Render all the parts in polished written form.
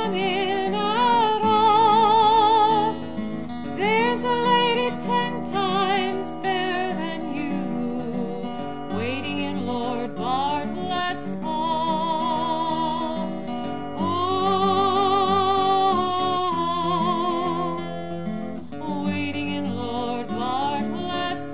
come in at all. There's a lady 10 times fairer than you, waiting in Lord Bartlett's hall. Oh, waiting in Lord Bartlett's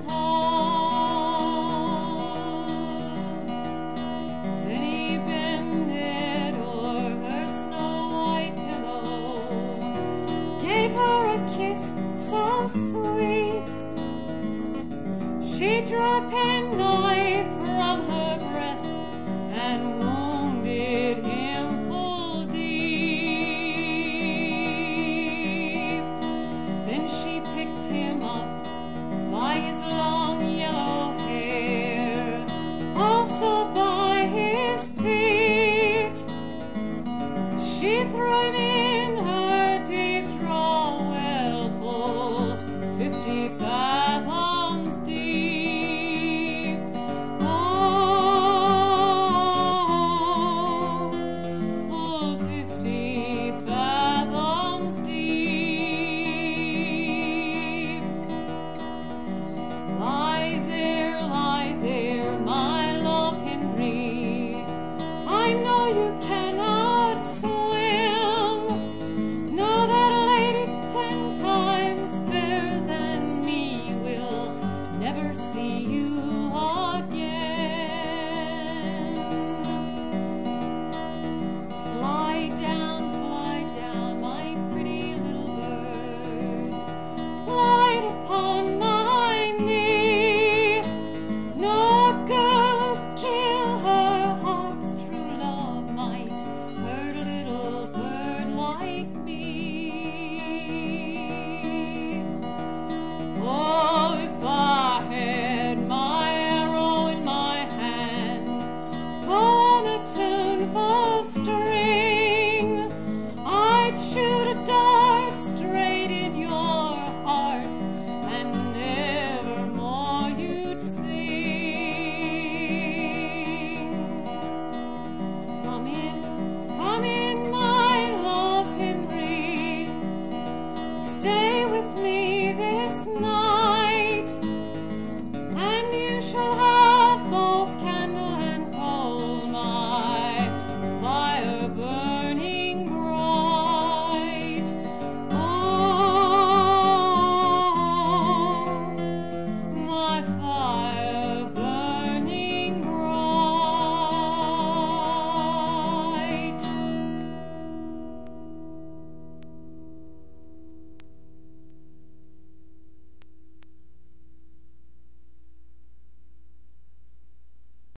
hall. Then he bended o'er her snow-white pillow, gave her a kiss so sweet. She drew a penknife from her breast and wounded him full deep. Then she picked him up by his long yellow hair, also by his feet. She threw him in her deep draw well full 50 fathoms deep. Oh, full 50 fathoms deep. Lie there, my love, Henry. I know you can.